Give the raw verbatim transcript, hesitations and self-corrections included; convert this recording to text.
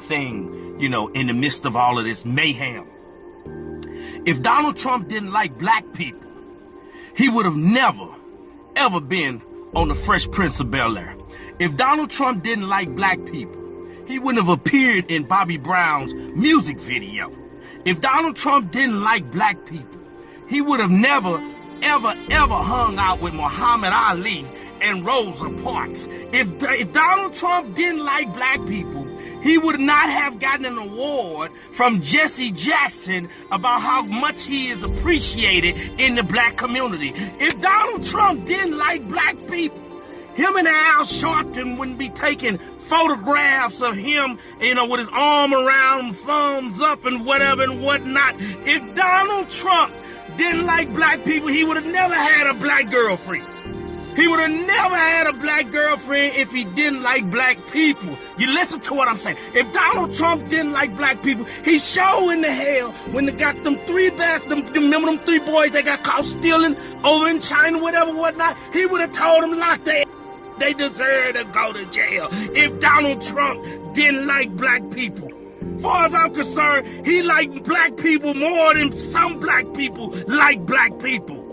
thing, you know, in the midst of all of this mayhem. If Donald Trump didn't like black people, he would have never, ever been on the Fresh Prince of Bel-Air. If Donald Trump didn't like black people, he wouldn't have appeared in Bobby Brown's music video. If Donald Trump didn't like black people, he would have never, ever, ever hung out with Muhammad Ali and Rosa Parks. If, if Donald Trump didn't like black people, he would not have gotten an award from Jesse Jackson about how much he is appreciated in the black community. If Donald Trump didn't like black people, him and Al Sharpton wouldn't be taking photographs of him, you know, with his arm around, thumbs up and whatever and whatnot. If Donald Trump didn't like black people, he would have never had a black girlfriend. He would have never had a black girlfriend if he didn't like black people. You listen to what I'm saying. If Donald Trump didn't like black people, he sure in the hell when they got them three bastards, them, remember them three boys they got caught stealing over in China, whatever, whatnot, he would have told them lock their they deserve to go to jail. If Donald Trump didn't like black people, as far as I'm concerned, he liked black people more than some black people like black people.